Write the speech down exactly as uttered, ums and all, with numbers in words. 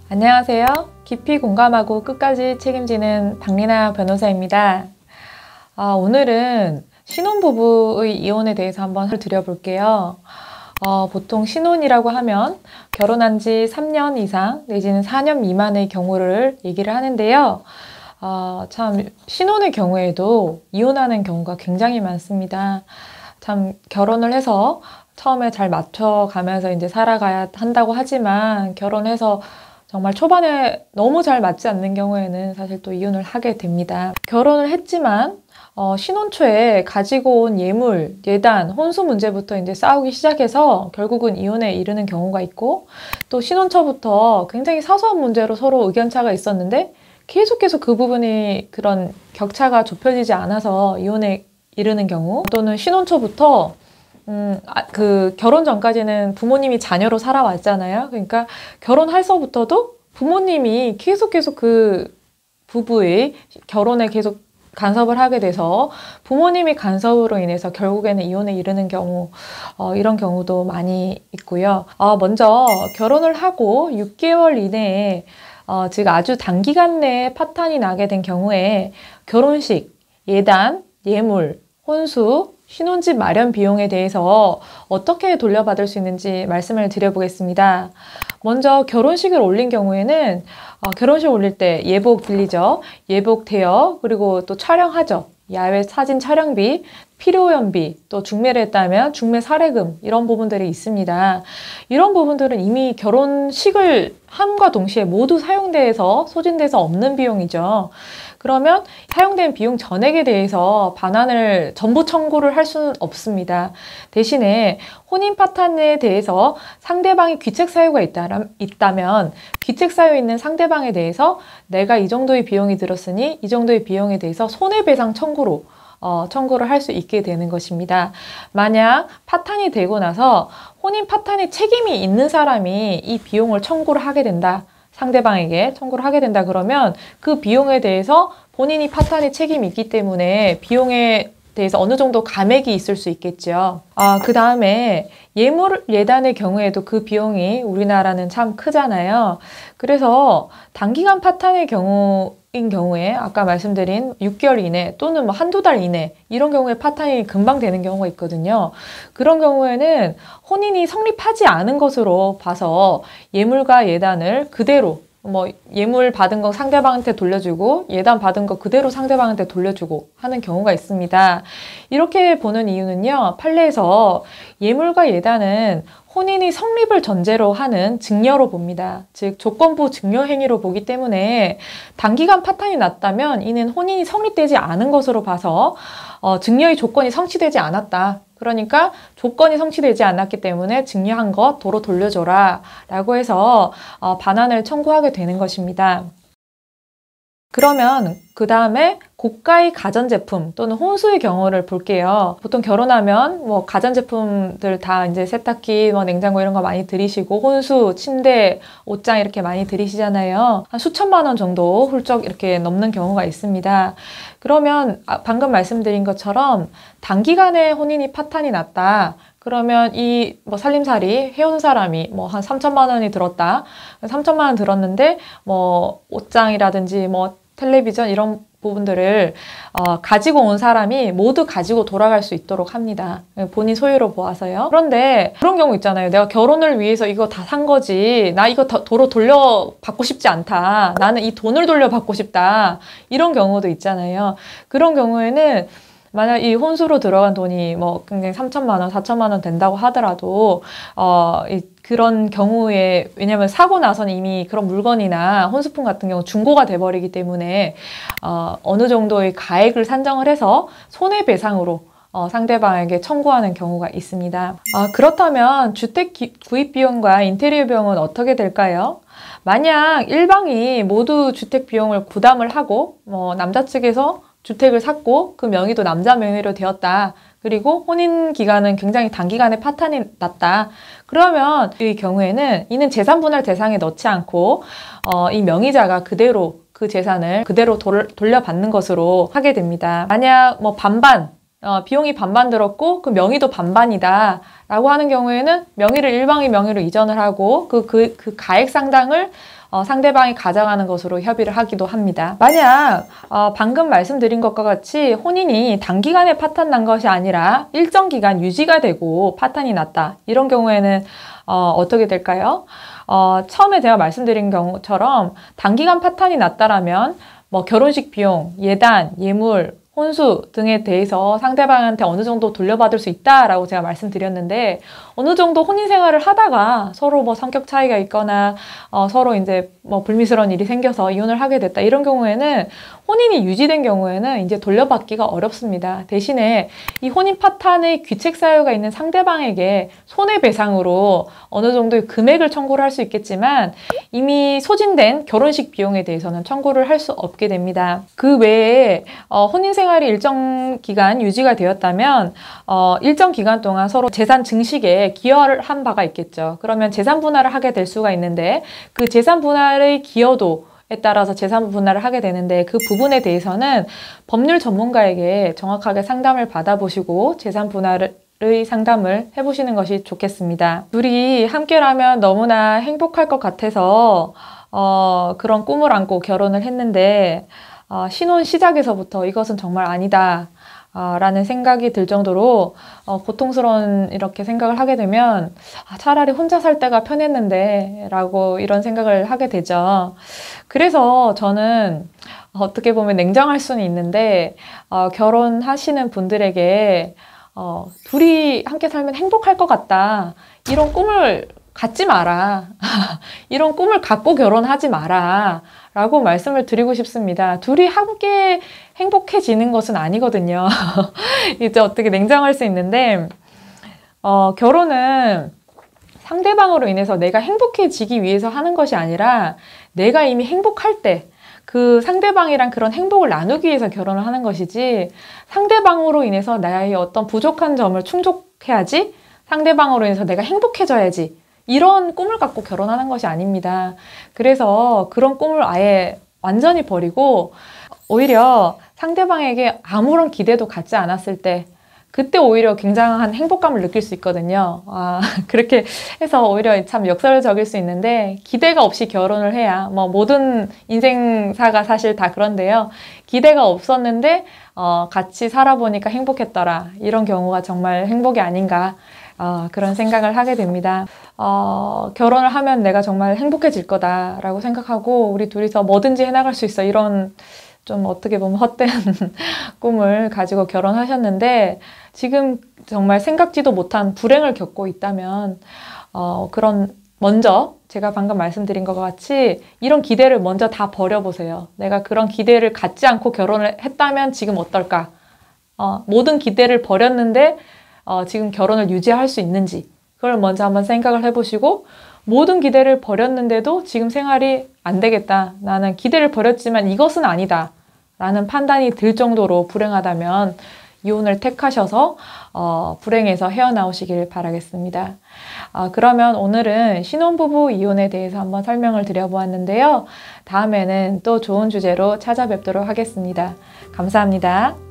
안녕하세요. 깊이 공감하고 끝까지 책임지는 박리나 변호사입니다. 아, 오늘은 신혼부부의 이혼에 대해서 한번 드려볼게요. 어, 보통 신혼이라고 하면 결혼한 지 삼 년 이상 내지는 사 년 미만의 경우를 얘기를 하는데요. 어, 참 신혼의 경우에도 이혼하는 경우가 굉장히 많습니다. 참 결혼을 해서 처음에 잘 맞춰가면서 이제 살아가야 한다고 하지만 결혼해서 정말 초반에 너무 잘 맞지 않는 경우에는 사실 또 이혼을 하게 됩니다. 결혼을 했지만 어, 신혼 초에 가지고 온 예물, 예단, 혼수 문제부터 이제 싸우기 시작해서 결국은 이혼에 이르는 경우가 있고, 또 신혼 초부터 굉장히 사소한 문제로 서로 의견차가 있었는데 계속해서 그 부분이 그런 격차가 좁혀지지 않아서 이혼에 이르는 경우, 또는 신혼 초부터 음, 아, 그 결혼 전까지는 부모님이 자녀로 살아왔잖아요. 그러니까 결혼할서부터도 부모님이 계속 계속 그 부부의 결혼에 계속 간섭을 하게 돼서 부모님이 간섭으로 인해서 결국에는 이혼에 이르는 경우, 어, 이런 경우도 많이 있고요. 어, 먼저 결혼을 하고 육 개월 이내에 어, 즉 아주 단기간 내에 파탄이 나게 된 경우에 결혼식, 예단, 예물, 혼수, 신혼집 마련 비용에 대해서 어떻게 돌려받을 수 있는지 말씀을 드려보겠습니다. 먼저 결혼식을 올린 경우에는 어, 결혼식 올릴 때 예복 빌리죠. 예복 대여, 그리고 또 촬영하죠. 야외 사진 촬영비, 필요연비, 또 중매를 했다면 중매 사례금, 이런 부분들이 있습니다. 이런 부분들은 이미 결혼식을 함과 동시에 모두 사용돼서 소진돼서 없는 비용이죠. 그러면 사용된 비용 전액에 대해서 반환을 전부 청구를 할 수는 없습니다. 대신에 혼인 파탄에 대해서 상대방이 귀책 사유가 있다면 귀책 사유 있는 상대방에 대해서 내가 이 정도의 비용이 들었으니 이 정도의 비용에 대해서 손해배상 청구로 어, 청구를 할 수 있게 되는 것입니다. 만약 파탄이 되고 나서 혼인 파탄의 책임이 있는 사람이 이 비용을 청구를 하게 된다. 상대방에게 청구를 하게 된다 그러면 그 비용에 대해서 본인이 파탄의 책임이 있기 때문에 비용에 대해서 어느 정도 감액이 있을 수 있겠죠. 아, 그 다음에 예물 예단의 경우에도 그 비용이 우리나라는 참 크잖아요. 그래서 단기간 파탄의 경우인 경우에 아까 말씀드린 육 개월 이내 또는 뭐 한두 달 이내 이런 경우에 파탄이 금방 되는 경우가 있거든요. 그런 경우에는 혼인이 성립하지 않은 것으로 봐서 예물과 예단을 그대로 뭐 예물 받은 거 상대방한테 돌려주고 예단 받은 거 그대로 상대방한테 돌려주고 하는 경우가 있습니다. 이렇게 보는 이유는요. 판례에서 예물과 예단은 혼인이 성립을 전제로 하는 증여로 봅니다. 즉 조건부 증여 행위로 보기 때문에 단기간 파탄이 났다면 이는 혼인이 성립되지 않은 것으로 봐서 어, 증여의 조건이 성취되지 않았다. 그러니까 조건이 성취되지 않았기 때문에 증여한 것 도로 돌려줘라 라고 해서 어, 반환을 청구하게 되는 것입니다. 그러면 그 다음에 고가의 가전제품 또는 혼수의 경우를 볼게요. 보통 결혼하면 뭐 가전제품들 다 이제 세탁기, 뭐 냉장고 이런 거 많이 들이시고 혼수, 침대, 옷장 이렇게 많이 들이시잖아요. 한 수천만 원 정도 훌쩍 이렇게 넘는 경우가 있습니다. 그러면 방금 말씀드린 것처럼 단기간에 혼인이 파탄이 났다. 그러면 이 뭐 살림살이 해온 사람이 뭐 한 삼천만 원이 들었다. 삼천만 원 들었는데 뭐 옷장이라든지 뭐 텔레비전 이런 부분들을 어, 가지고 온 사람이 모두 가지고 돌아갈 수 있도록 합니다. 본인 소유로 보아서요. 그런데 그런 경우 있잖아요. 내가 결혼을 위해서 이거 다 산 거지. 나 이거 다 도로 돌려받고 싶지 않다. 나는 이 돈을 돌려받고 싶다. 이런 경우도 있잖아요. 그런 경우에는 만약 이 혼수로 들어간 돈이 뭐 굉장히 삼천만 원, 사천만 원 된다고 하더라도 어, 이 그런 경우에 왜냐면 사고 나서는 이미 그런 물건이나 혼수품 같은 경우 중고가 돼버리기 때문에 어, 어느 정도의 가액을 산정을 해서 손해배상으로 어, 상대방에게 청구하는 경우가 있습니다. 어, 그렇다면 주택 기, 구입 비용과 인테리어 비용은 어떻게 될까요? 만약 일방이 모두 주택 비용을 부담을 하고 뭐 남자 측에서 주택을 샀고 그 명의도 남자 명의로 되었다. 그리고 혼인 기간은 굉장히 단기간에 파탄이 났다. 그러면 이 경우에는 이는 재산분할 대상에 넣지 않고 어, 이 명의자가 그대로 그 재산을 그대로 돌, 돌려받는 것으로 하게 됩니다. 만약 뭐 반반 어, 비용이 반반 들었고 그 명의도 반반이다 라고 하는 경우에는 명의를 일방의 명의로 이전을 하고 그, 그, 그 가액 상당을 어, 상대방이 가져가는 것으로 협의를 하기도 합니다. 만약 어, 방금 말씀드린 것과 같이 혼인이 단기간에 파탄 난 것이 아니라 일정 기간 유지가 되고 파탄이 났다. 이런 경우에는 어, 어떻게 될까요? 어, 처음에 제가 말씀드린 경우처럼 단기간 파탄이 났다라면 뭐 결혼식 비용, 예단, 예물, 혼수 등에 대해서 상대방한테 어느 정도 돌려받을 수 있다라고 제가 말씀드렸는데, 어느 정도 혼인 생활을 하다가 서로 뭐 성격 차이가 있거나 어, 서로 이제 뭐 불미스러운 일이 생겨서 이혼을 하게 됐다, 이런 경우에는 혼인이 유지된 경우에는 이제 돌려받기가 어렵습니다. 대신에 이 혼인 파탄의 귀책 사유가 있는 상대방에게 손해배상으로 어느 정도의 금액을 청구를 할 수 있겠지만, 이미 소진된 결혼식 비용에 대해서는 청구를 할 수 없게 됩니다. 그 외에 어, 혼인 생활이 일정 기간 유지가 되었다면 어, 일정 기간 동안 서로 재산 증식에 기여를 한 바가 있겠죠. 그러면 재산 분할을 하게 될 수가 있는데, 그 재산 분할의 기여도 에 따라서 재산 분할을 하게 되는데, 그 부분에 대해서는 법률 전문가에게 정확하게 상담을 받아보시고 재산 분할을 의 상담을 해보시는 것이 좋겠습니다. 둘이 함께라면 너무나 행복할 것 같아서 어, 그런 꿈을 안고 결혼을 했는데, 어, 신혼 시작에서부터 이것은 정말 아니다 어, 라는 생각이 들 정도로 어, 고통스러운 이렇게 생각을 하게 되면, 아, 차라리 혼자 살 때가 편했는데 라고 이런 생각을 하게 되죠. 그래서 저는 어떻게 보면 냉정할 수는 있는데, 어, 결혼하시는 분들에게 어, 둘이 함께 살면 행복할 것 같다, 이런 꿈을 갖지 마라. 이런 꿈을 갖고 결혼하지 마라 라고 말씀을 드리고 싶습니다. 둘이 함께 행복해지는 것은 아니거든요. 이제 어떻게 냉정할 수 있는데, 어, 결혼은 상대방으로 인해서 내가 행복해지기 위해서 하는 것이 아니라, 내가 이미 행복할 때 그 상대방이랑 그런 행복을 나누기 위해서 결혼을 하는 것이지, 상대방으로 인해서 나의 어떤 부족한 점을 충족해야지, 상대방으로 인해서 내가 행복해져야지, 이런 꿈을 갖고 결혼하는 것이 아닙니다. 그래서 그런 꿈을 아예 완전히 버리고, 오히려 상대방에게 아무런 기대도 갖지 않았을 때, 그때 오히려 굉장한 행복감을 느낄 수 있거든요. 아, 그렇게 해서 오히려 참 역사를 적일 수 있는데, 기대가 없이 결혼을 해야, 뭐 모든 인생사가 사실 다 그런데요. 기대가 없었는데 어, 같이 살아보니까 행복했더라, 이런 경우가 정말 행복이 아닌가, 어, 그런 생각을 하게 됩니다. 어, 결혼을 하면 내가 정말 행복해질 거다라고 생각하고, 우리 둘이서 뭐든지 해나갈 수 있어, 이런 좀 어떻게 보면 헛된 꿈을 가지고 결혼하셨는데, 지금 정말 생각지도 못한 불행을 겪고 있다면 어, 그런 먼저 제가 방금 말씀드린 것과 같이 이런 기대를 먼저 다 버려보세요. 내가 그런 기대를 갖지 않고 결혼을 했다면 지금 어떨까? 어, 모든 기대를 버렸는데 어, 지금 결혼을 유지할 수 있는지, 그걸 먼저 한번 생각을 해보시고, 모든 기대를 버렸는데도 지금 생활이 안 되겠다, 나는 기대를 버렸지만 이것은 아니다 라는 판단이 들 정도로 불행하다면 이혼을 택하셔서 어, 불행에서 헤어나오시길 바라겠습니다. 어, 그러면 오늘은 신혼부부 이혼에 대해서 한번 설명을 드려보았는데요. 다음에는 또 좋은 주제로 찾아뵙도록 하겠습니다. 감사합니다.